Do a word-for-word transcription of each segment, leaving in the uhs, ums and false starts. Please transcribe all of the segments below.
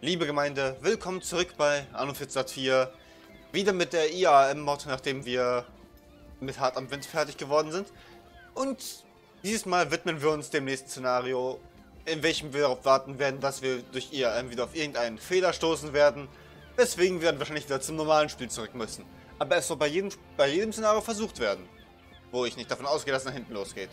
Liebe Gemeinde, willkommen zurück bei Anno vierzehn vier. Wieder mit der I A M-Mod, nachdem wir mit Hart am Wind fertig geworden sind. Und dieses Mal widmen wir uns dem nächsten Szenario, in welchem wir darauf warten werden, dass wir durch I A M wieder auf irgendeinen Fehler stoßen werden, weswegen wir dann wahrscheinlich wieder zum normalen Spiel zurück müssen. Aber es soll bei jedem, bei jedem Szenario versucht werden, wo ich nicht davon ausgehe, dass es nach hinten losgeht.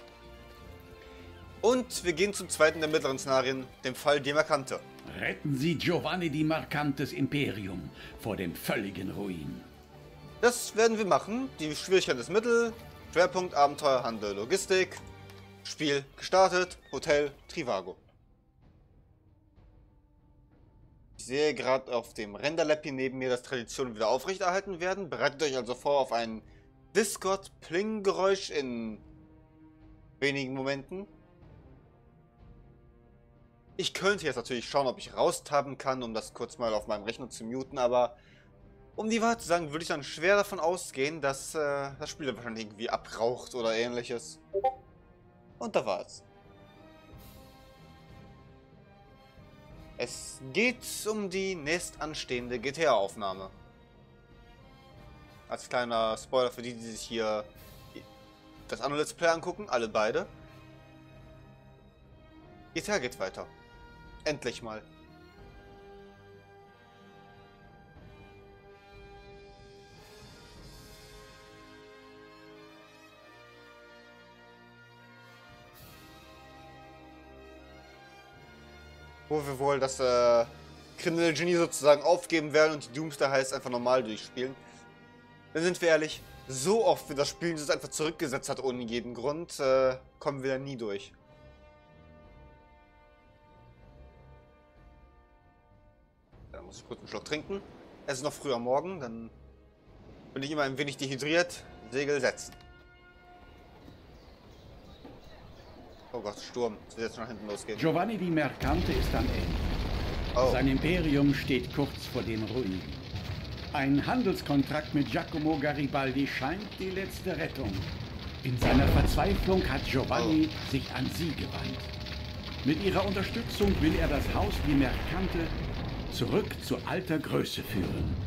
Und wir gehen zum zweiten der mittleren Szenarien, dem Fall Di Mercante. Retten Sie Giovanni Di Mercantes Imperium vor dem völligen Ruin. Das werden wir machen. Die Schwierigkeit ist mittel. Schwerpunkt Abenteuer, Handel, Logistik. Spiel gestartet. Hotel Trivago. Ich sehe gerade auf dem Renderlab neben mir, dass Traditionen wieder aufrechterhalten werden. Bereitet euch also vor auf ein Discord-Pling-Geräusch in wenigen Momenten. Ich könnte jetzt natürlich schauen, ob ich raustaben kann, um das kurz mal auf meinem Rechner zu muten, aber um die Wahrheit zu sagen, würde ich dann schwer davon ausgehen, dass äh, das Spiel dann wahrscheinlich irgendwie abraucht oder ähnliches. Und da war es. Es geht um die nächst anstehende G T A-Aufnahme. Als kleiner Spoiler für die, die sich hier das Anno Let's Play angucken, alle beide. G T A geht weiter. Endlich mal. Wo wir wohl das äh, Criminal Genie sozusagen aufgeben werden und die Doomsday heißt einfach normal durchspielen. Dann sind wir ehrlich, so oft wie das Spiel das einfach zurückgesetzt hat ohne jeden Grund, äh, kommen wir da nie durch. Da muss ich kurz einen Schluck trinken. Es ist noch früh am Morgen, dann bin ich immer ein wenig dehydriert. Segel setzen. Oh Gott, Sturm. Es wird jetzt nach hinten losgehen. Giovanni Di Mercante ist am Ende. Oh. Sein Imperium steht kurz vor dem Ruin. Ein Handelskontrakt mit Giacomo Garibaldi scheint die letzte Rettung. In seiner Verzweiflung hat Giovanni oh. sich an sie gewandt. Mit ihrer Unterstützung will er das Haus Di Mercante zurück zu alter Größe führen.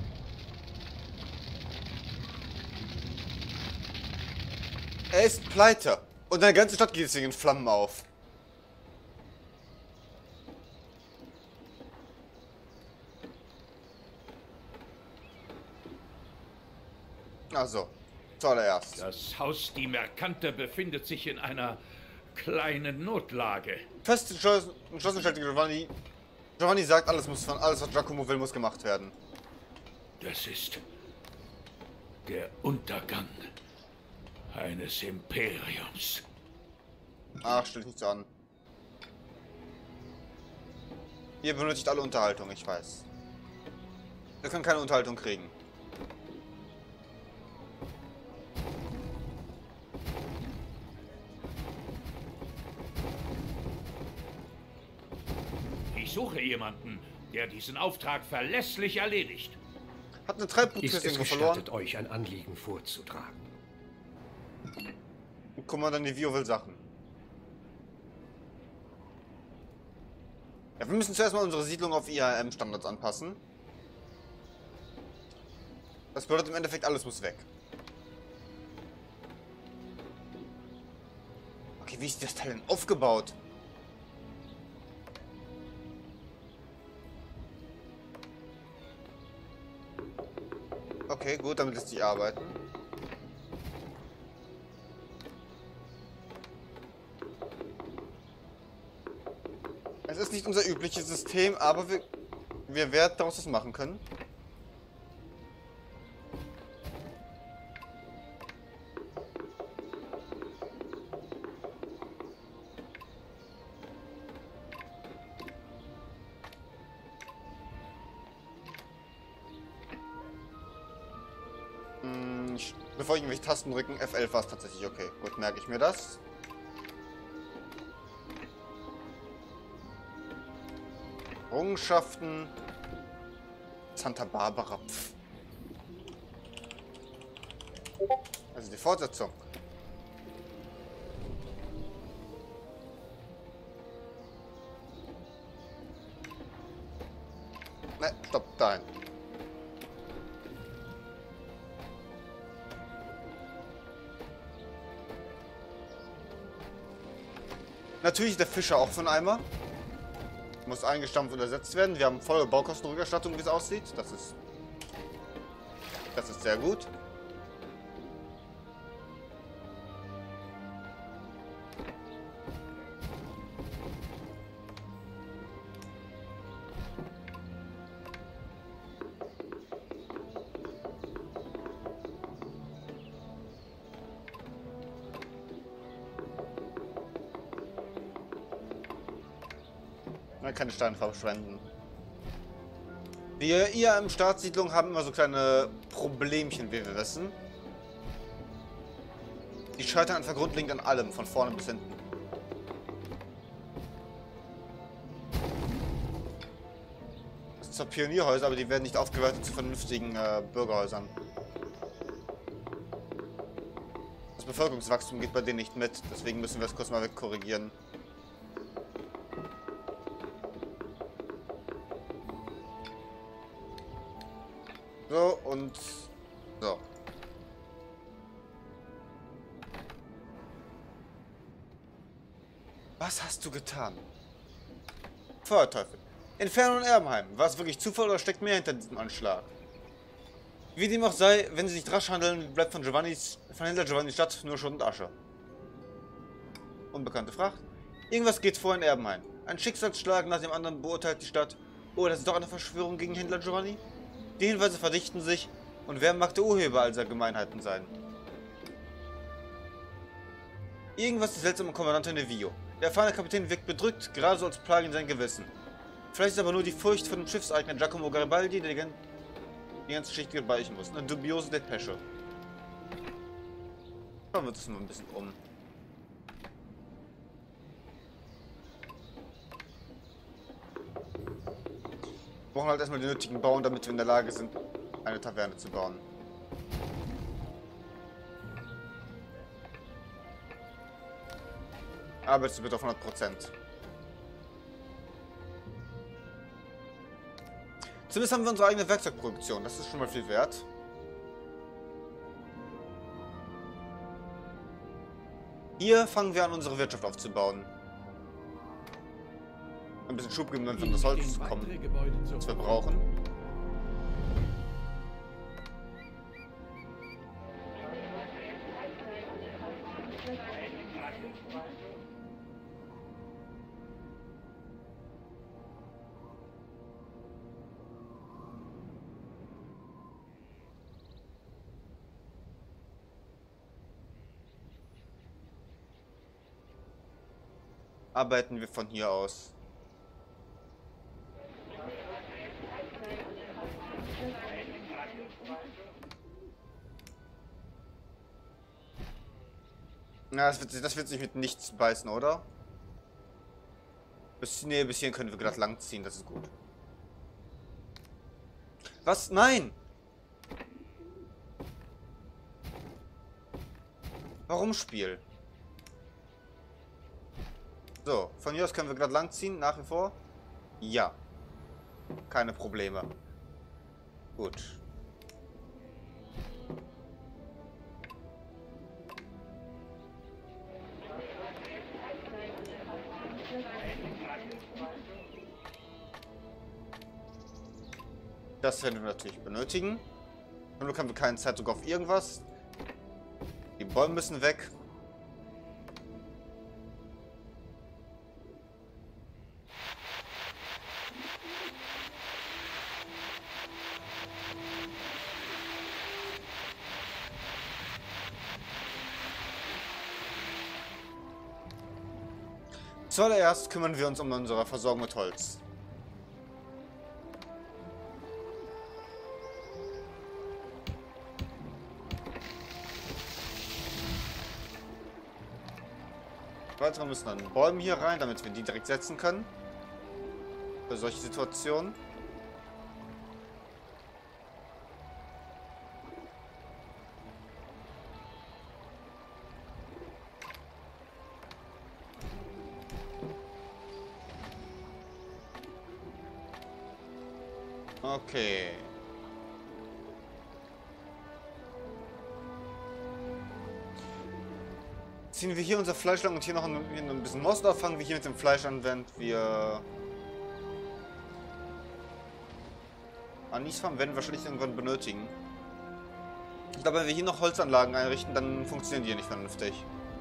Er ist pleite. Und deine ganze Stadt geht jetzt in Flammen auf. Also, zuallererst. Das Haus Di Mercante befindet sich in einer kleinen Notlage. Fest entschlossen stellte Giovanni. Giovanni sagt, alles muss von alles, was Giacomo will, muss gemacht werden. Das ist der Untergang eines Imperiums. Ach, stell dich nicht so an. Ihr benötigt alle Unterhaltung, ich weiß. Wir können keine Unterhaltung kriegen. Ich suche jemanden, der diesen Auftrag verlässlich erledigt. Hat eine Ist es Treibprozessing verloren. gestattet, euch ein Anliegen vorzutragen? Kommandant Nivio will Sachen. Ja, wir müssen zuerst mal unsere Siedlung auf I A M-Standards anpassen. Das bedeutet im Endeffekt, alles muss weg. Okay, wie ist das Teil denn aufgebaut? Okay, gut, damit lässt sich arbeiten. Es ist nicht unser übliches System, aber wir, wir werden daraus was machen können. Hm, ich, bevor ich irgendwelche Tasten drücken, F elf war es tatsächlich okay. Gut, merke ich mir das. Errungenschaften. Santa Barbara. Pff. Also die Fortsetzung. Ne, stopp, dahin. Natürlich ist der Fischer auch von Eimer. Muss eingestampft und ersetzt werden. Wir haben volle Baukostenrückerstattung, wie es aussieht. Das ist... Das ist sehr gut. Man kann Steine verschwenden. Wir hier im Staatssiedlung haben immer so kleine Problemchen, wie wir wissen. Die scheitern einfach grundlegend an allem, von vorne bis hinten. Das sind zwar Pionierhäuser, aber die werden nicht aufgewertet zu vernünftigen äh, Bürgerhäusern. Das Bevölkerungswachstum geht bei denen nicht mit, deswegen müssen wir das kurz mal wegkorrigieren. So, und so. Was hast du getan? Feuerteufel. Inferno und Erbenheim. War es wirklich Zufall oder steckt mehr hinter diesem Anschlag? Wie dem auch sei, wenn sie nicht rasch handeln, bleibt von Giovannis, von Händler Giovannis Stadt nur Schutt und Asche. Unbekannte Fracht. Irgendwas geht vor in Erbenheim. Ein Schicksalsschlag nach dem anderen beurteilt die Stadt. Oh, das ist doch eine Verschwörung gegen Händler Giovanni? Die Hinweise verdichten sich. Und wer mag der Urheber all dieser Gemeinheiten sein? Irgendwas ist seltsam am Kommandante Nevio. Der erfahrene Kapitän wirkt bedrückt, gerade so als Plage in sein Gewissen. Vielleicht ist aber nur die Furcht vor dem Schiffseigner Giacomo Garibaldi, der die, gan die ganze Geschichte beichten muss. Eine dubiose Depesche. Schauen wir uns mal ein bisschen um. Wir brauchen halt erstmal die nötigen Bauen, damit wir in der Lage sind, eine Taverne zu bauen. Arbeitsgebiet auf hundert Prozent. Zumindest haben wir unsere eigene Werkzeugproduktion. Das ist schon mal viel wert. Hier fangen wir an, unsere Wirtschaft aufzubauen. Ein bisschen Schub geben, dann von das Holz zu kommen, was wir brauchen. Arbeiten wir von hier aus. Na, das wird, das wird sich mit nichts beißen, oder? Bis, nee, bis hierhin können wir gerade langziehen, das ist gut. Was? Nein! Warum Spiel? So, von hier aus können wir gerade langziehen, nach wie vor. Ja. Keine Probleme. Gut. Das werden wir natürlich benötigen. Und nun haben wir keinen Zeitdruck auf irgendwas. Die Bäume müssen weg. Zuallererst kümmern wir uns um unsere Versorgung mit Holz. Weitere müssen dann Bäume hier rein, damit wir die direkt setzen können. Für solche Situationen. Okay. Ziehen wir hier unser Fleisch lang und hier noch ein, hier ein bisschen Most auf, fangen wir hier mit dem Fleisch an, während wir Anisfarm werden wir wahrscheinlich irgendwann benötigen. Ich glaube, wenn wir hier noch Holzanlagen einrichten, dann funktionieren die hier nicht vernünftig.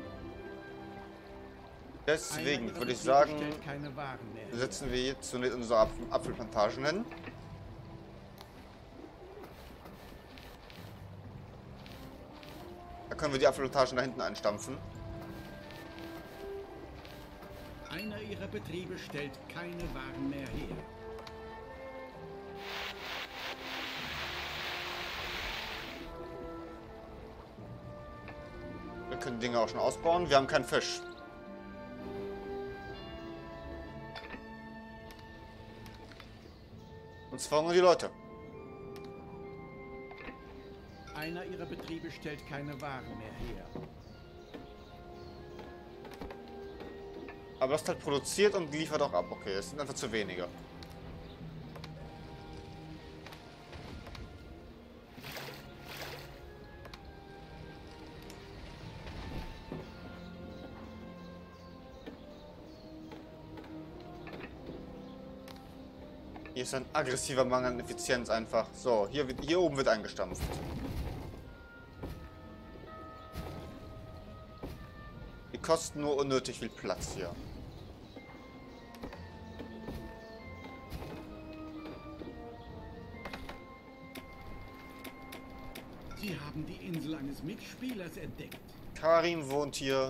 Deswegen würde ich sagen, setzen wir jetzt zunächst unsere Apf Apfelplantagen hin. Da können wir die Apfelplantagen da hinten einstampfen. Einer ihrer Betriebe stellt keine Waren mehr her. Wir können Dinge auch schon ausbauen. Wir haben keinen Fisch. Und zwar nur die Leute. Einer ihrer Betriebe stellt keine Waren mehr her. Aber das ist halt produziert und liefert auch ab. Okay, es sind einfach zu wenige. Hier ist ein aggressiver Mangel an Effizienz einfach. So, hier, wird, hier oben wird eingestampft. Die kosten nur unnötig viel Platz hier. Sie haben die Insel eines Mitspielers entdeckt. Karim wohnt hier.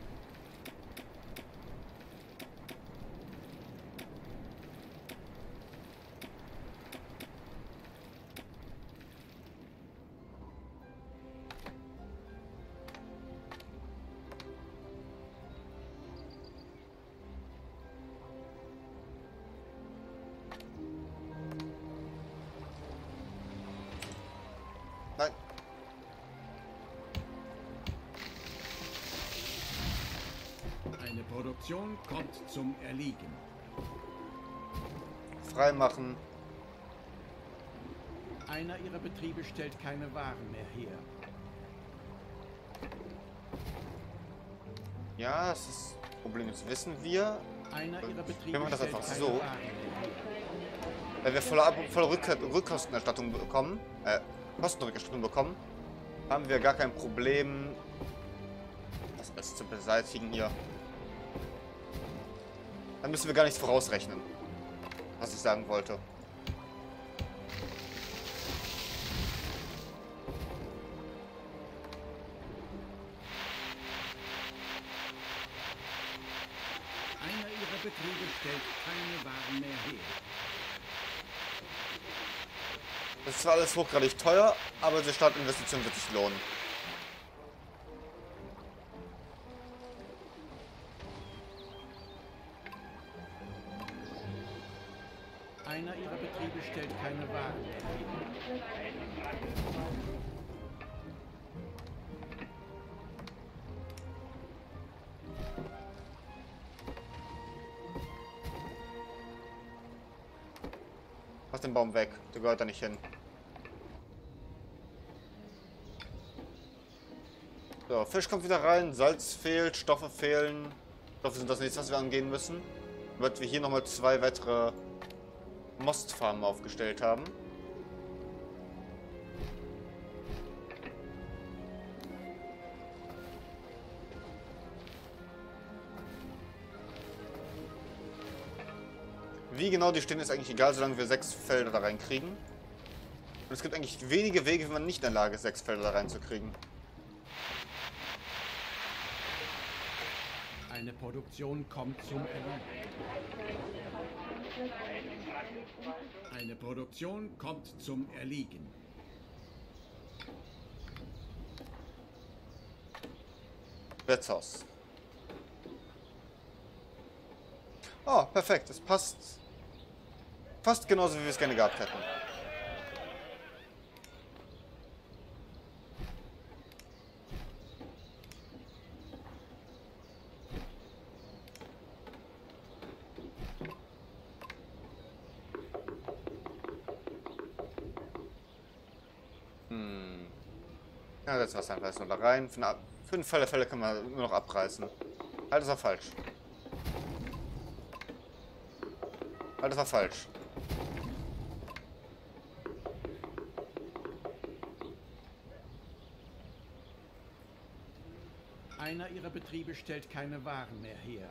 Nein. Eine Produktion kommt zum Erliegen. Freimachen. Einer ihrer Betriebe stellt keine Waren mehr her. Ja, das ist das Problem, das wissen wir. Einer ihrer Betriebe Wir machen das stellt einfach keine so. Waren mehr her. Wenn wir volle, Ab volle Rück Rückkostenerstattung bekommen, äh, Kostenrückerstattung bekommen, haben wir gar kein Problem, das alles zu beseitigen hier. Dann müssen wir gar nichts vorausrechnen, was ich sagen wollte. Einer ihrer Betriebe stellt keine Waren mehr her. Das ist zwar alles hochgradig teuer, aber die Startinvestition wird sich lohnen. Einer ihrer Betriebe stellt keine Waren mehr her. Mach den Baum weg, der gehört da nicht hin. So, Fisch kommt wieder rein, Salz fehlt, Stoffe fehlen. Stoffe sind das nächste, was wir angehen müssen. Weil wir hier nochmal zwei weitere Mostfarmen aufgestellt haben. Wie genau die stehen, ist eigentlich egal, solange wir sechs Felder da reinkriegen. Und es gibt eigentlich wenige Wege, wie man nicht in der Lage ist, sechs Felder da reinzukriegen. Eine Produktion kommt zum Erliegen. Eine Produktion kommt zum Erliegen. Wirtshaus. Oh, perfekt. Es passt fast genauso, wie wir es gerne gehabt hätten. Ja, setz was einfach jetzt nur da rein. Für, eine, für den Fall der Fälle können wir nur noch abreißen. Halt, das war falsch. Halt, das war falsch. Einer ihrer Betriebe stellt keine Waren mehr her.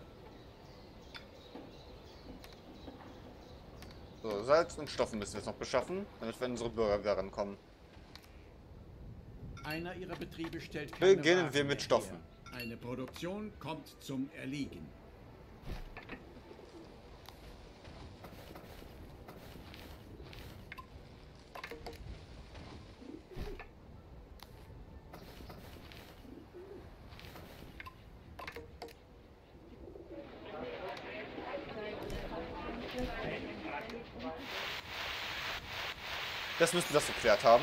So, Salz und Stoffe müssen wir jetzt noch beschaffen, damit wir unsere Bürger wieder rankommen. Einer ihrer Betriebe stellt keine Beginnen Waren wir mit mehr Stoffen. her. Eine Produktion kommt zum Erliegen. Das müssten wir das geklärt haben.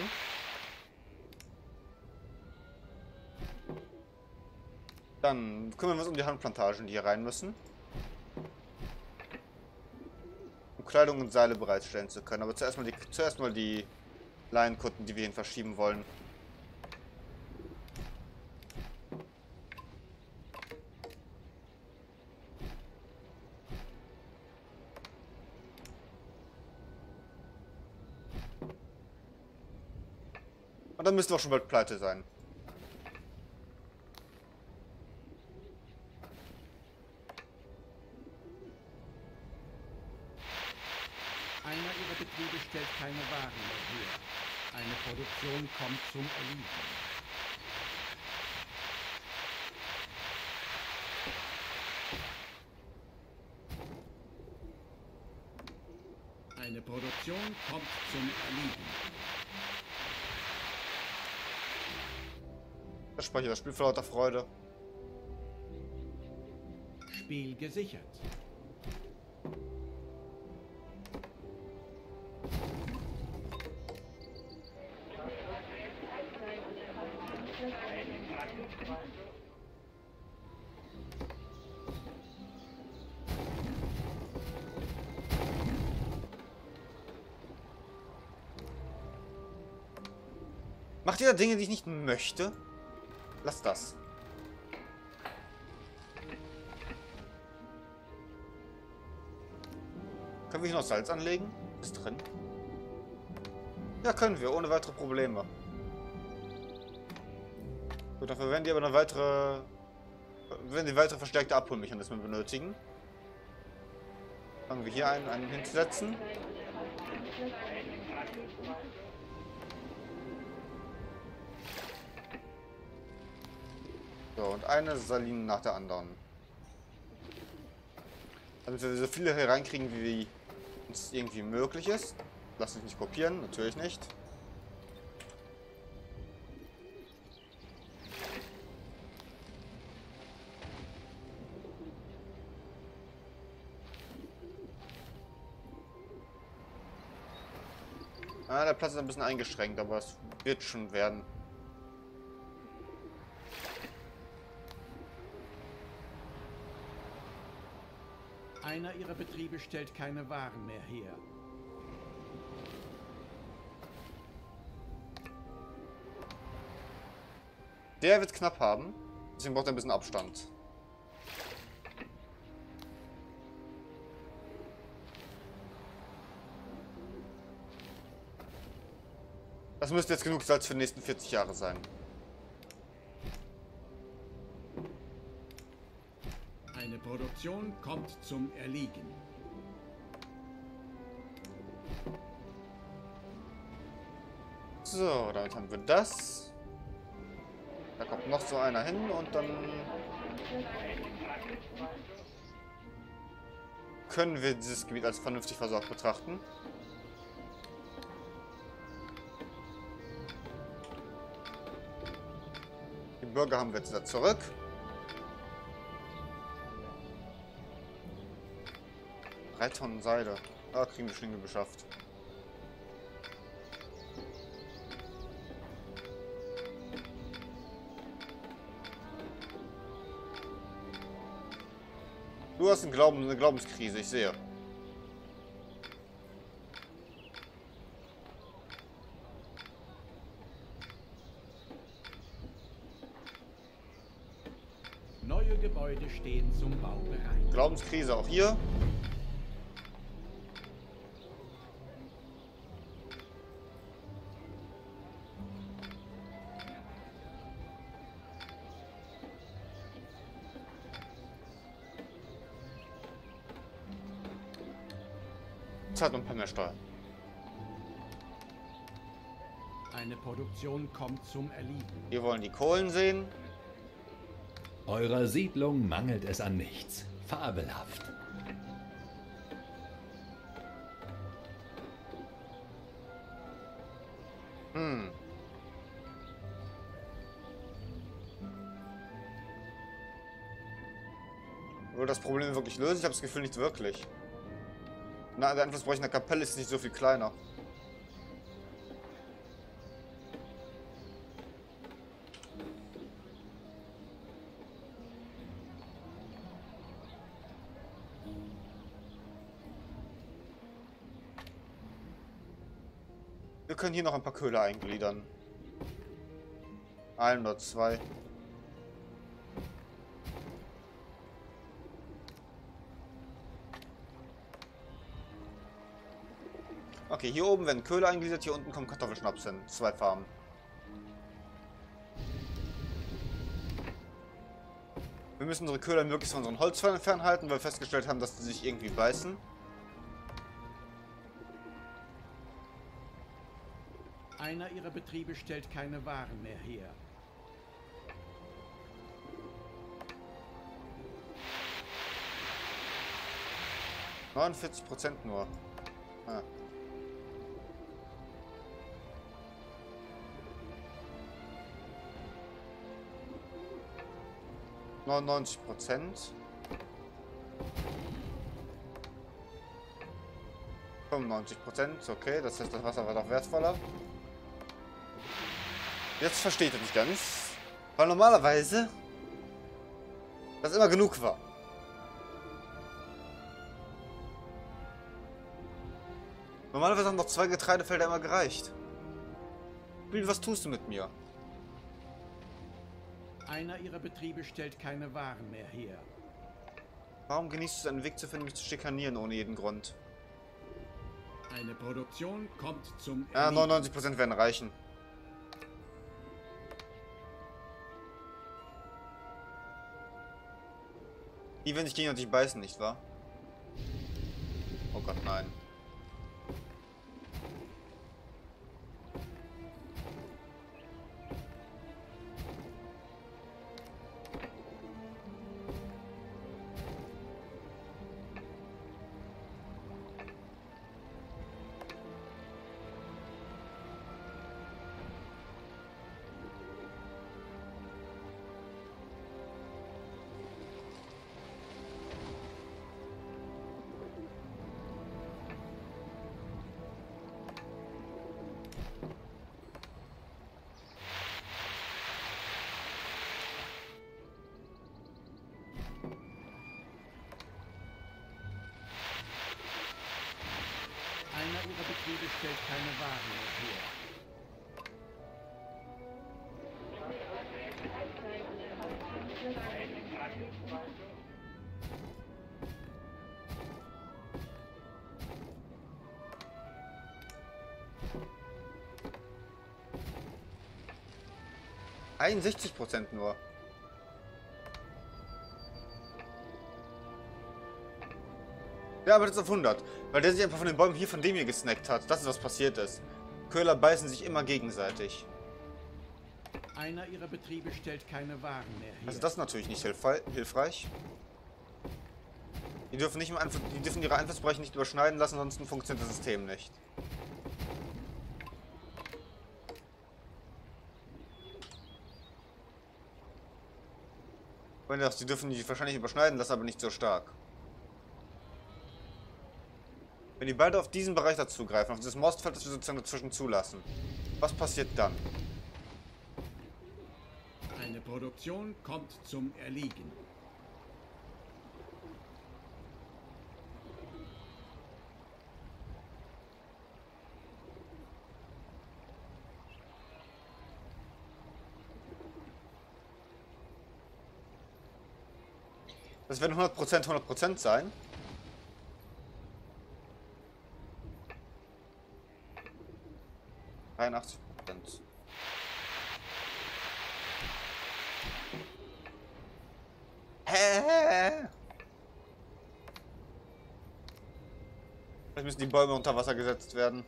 Dann kümmern wir uns um die Handplantagen, die hier rein müssen. Um Kleidung und Seile bereitstellen zu können. Aber zuerst mal die, zuerst mal die Leinenkutten, die wir hin verschieben wollen. Und dann müsste wir auch schon bald pleite sein. Einer ihrer Betriebe stellt keine Waren mehr her. Eine Produktion kommt zum Erliegen. Eine Produktion kommt zum Erliegen. Das speichert das Spiel vor lauter Freude. Spiel gesichert. Macht ihr da Dinge, die ich nicht möchte? Lass das. Können wir hier noch Salz anlegen? Ist drin. Ja, können wir, ohne weitere Probleme. Gut, dafür werden die aber eine weitere... werden die weitere verstärkte Abholmechanismen benötigen. Fangen wir hier einen, einen hinzusetzen. So, und eine Saline nach der anderen. Damit wir so viele hier reinkriegen, wie uns irgendwie möglich ist. Lass mich nicht kopieren, natürlich nicht. Ah, der Platz ist ein bisschen eingeschränkt, aber es wird schon werden. Einer ihrer Betriebe stellt keine Waren mehr her. Der wird knapp haben, deswegen braucht er ein bisschen Abstand. Das müsste jetzt genug Salz für die nächsten vierzig Jahre sein. Eine Produktion kommt zum Erliegen. So, damit haben wir das. Da kommt noch so einer hin und dann können wir dieses Gebiet als vernünftig versorgt betrachten. Die Bürger haben wir jetzt wieder zurück. Drei Tonnen Seide. Ah, kriegen wir schon geschafft. Du hast einen Glauben, eine Glaubenskrise, ich sehe. Gebäude stehen zum Bau bereit. Glaubenskrise auch hier. Zahlt noch ein paar mehr Steuern. Eine Produktion kommt zum Erliegen. Wir wollen die Kohlen sehen. Eurer Siedlung mangelt es an nichts. Fabelhaft. Hm. Will das Problem wirklich lösen? Ich habe das Gefühl, nicht wirklich. Na, der Einflussbereich in der Kapelle ist nicht so viel kleiner. Wir können hier noch ein paar Köhler eingliedern. Ein oder zwei. Okay, hier oben werden Köhler eingegliedert, hier unten kommt Kartoffelschnaps hin. Zwei Farmen. Wir müssen unsere Köhler möglichst von unseren Holzfällen fernhalten, weil wir festgestellt haben, dass die sich irgendwie beißen. Einer ihrer Betriebe stellt keine Waren mehr her. neunundvierzig Prozent nur. Ah. neunundneunzig Prozent. fünfundneunzig Prozent, okay, das heißt, das Wasser war doch wertvoller. Jetzt versteht ihr nicht ganz, weil normalerweise das immer genug war. Normalerweise haben noch zwei Getreidefelder immer gereicht. Spiel, was tust du mit mir? Einer ihrer Betriebe stellt keine Waren mehr her. Warum genießt du einen Weg zu finden, mich zu schikanieren ohne jeden Grund? Eine Produktion kommt zum Ja, neunundneunzig Prozent werden reichen. Die werden sich gegenseitig beißen, nicht wahr? Oh Gott, nein. Einer ihrer Betriebe stellt keine Waren mehr her. einundsechzig Prozent nur. Ja, aber das ist auf hundert. Weil der sich einfach von den Bäumen hier von dem hier gesnackt hat. Das ist, was passiert ist. Köhler beißen sich immer gegenseitig. Einer ihrer Betriebe stellt keine Waren mehr her. Also das ist natürlich nicht hilfreich. Die dürfen, nicht im Einfluss, die dürfen ihre Einflussbereiche nicht überschneiden lassen, ansonsten funktioniert das System nicht. Sie dürfen die wahrscheinlich überschneiden lassen, aber nicht so stark. Wenn die beide auf diesen Bereich dazugreifen, auf dieses Mostfeld, das wir sozusagen dazwischen zulassen, was passiert dann? Eine Produktion kommt zum Erliegen. Das werden hundert Prozent hundert Prozent sein. dreiundachtzig Prozent. Hä? Vielleicht müssen die Bäume unter Wasser gesetzt werden.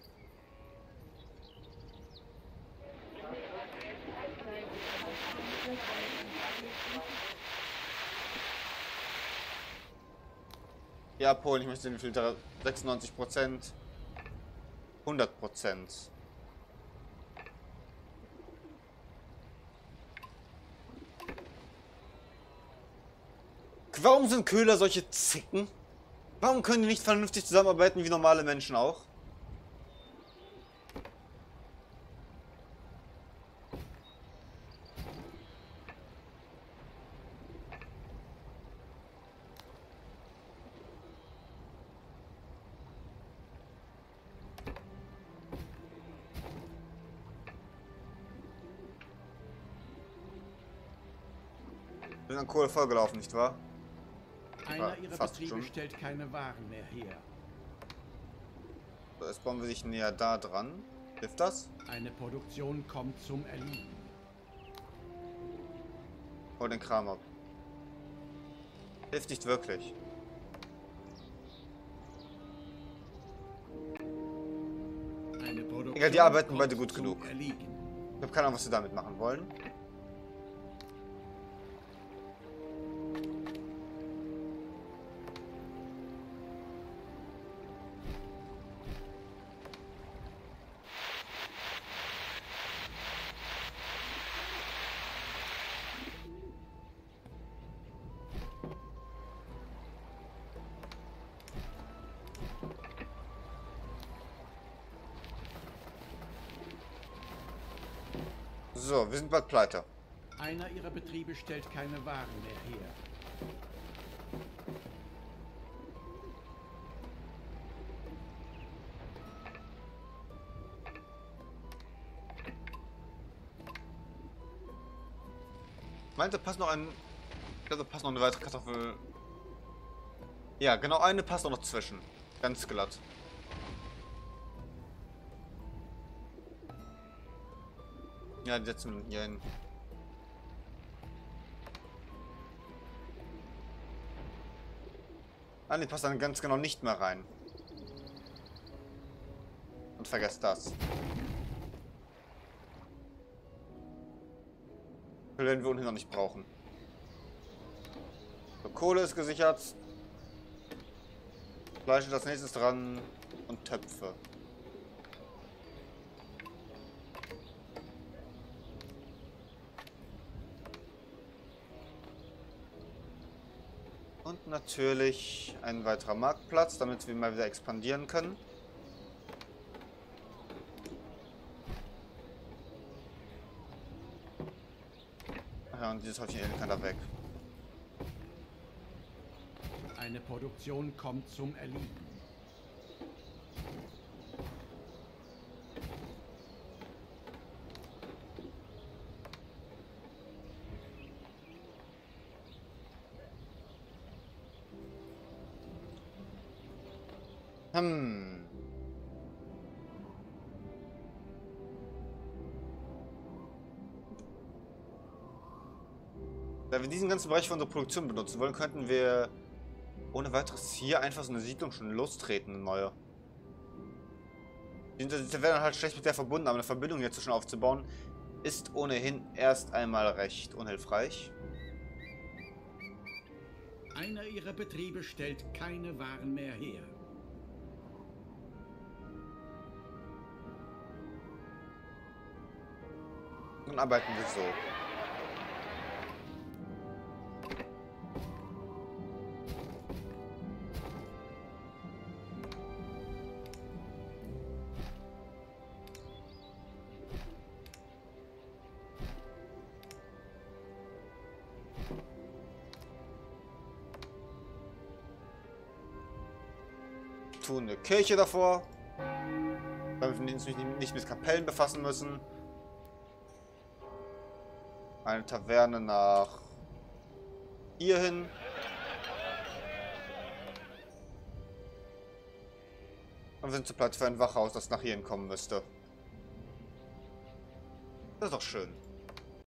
Ja, Polen, ich möchte den Filter sechsundneunzig Prozent. hundert Prozent. Warum sind Köhler solche Zicken? Warum können die nicht vernünftig zusammenarbeiten wie normale Menschen auch? Wir sind an Kohle vollgelaufen, nicht wahr? Einer Ah, ihrer fast Betriebe schon. stellt keine Waren mehr her. So, jetzt bauen wir sich näher da dran. Hilft das? Eine Produktion kommt zum Erliegen. Hol den Kram ab. Hilft nicht wirklich. Eine Produktion Egal, die arbeiten kommt beide gut zum genug. Erliegen. Ich habe keine Ahnung, was sie damit machen wollen. So, wir sind bald pleite. Einer ihrer Betriebe stellt keine Waren mehr her. Meint, da passt noch ein... Ich glaube, da passt noch eine weitere Kartoffel... Ja, genau eine passt auch noch zwischen. Ganz glatt. Ja, die setzen wir hier hin. Ah, die passt dann ganz genau nicht mehr rein. Und vergesst das. Den wir ohnehin noch nicht brauchen. So, Kohle ist gesichert. Fleisch ist als nächstes dran. Und Töpfe. Und natürlich ein weiterer Marktplatz, damit wir mal wieder expandieren können. Ach ja, und dieses Häufchen Elend kann da weg. Eine Produktion kommt zum Erliegen. Hm. Da wir diesen ganzen Bereich für unsere Produktion benutzen wollen, könnten wir ohne weiteres hier einfach so eine Siedlung schon lostreten, eine neue. Die wäre dann halt schlecht mit der verbunden, aber eine Verbindung hier zwischen aufzubauen, ist ohnehin erst einmal recht unhilfreich. Einer ihrer Betriebe stellt keine Waren mehr her. Dann arbeiten wir so. Tun eine Kirche davor, damit wir uns nicht mit Kapellen befassen müssen. Eine Taverne nach hier hin. Und sind zu platt für ein Wachhaus, das nach hierhin kommen müsste. Das ist doch schön.